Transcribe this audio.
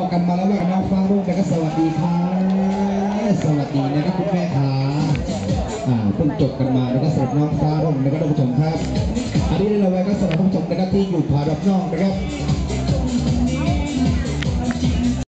กันมาแล้วว่าน้องฟ้ารุ่งนะครับสวัสดีครับสวัสดีนะครับคุณแม่ขาเพิ่งจบกันมานะครับสำหรับน้องฟ้ารุ่งนะครับท่านผู้ชมครับอันนี้ได้เราไว้ก็สำหรับท่านผู้ชมนะครับที่อยู่ผ่ารับน้องนะครับ